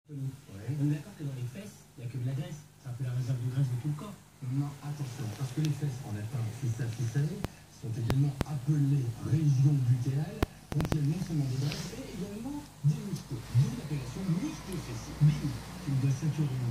Ouais. On est d'accord que dans les fesses, il n'y a que de la graisse. C'est un peu la réserve de graisse de tout le corps. Non, attention, parce que les fesses en latin fissa, sont également appelées régions butéales, contiennent non seulement des graisses, mais également des muscles, d'où l'appellation muscle fessier. Bim, tu me dois 5 €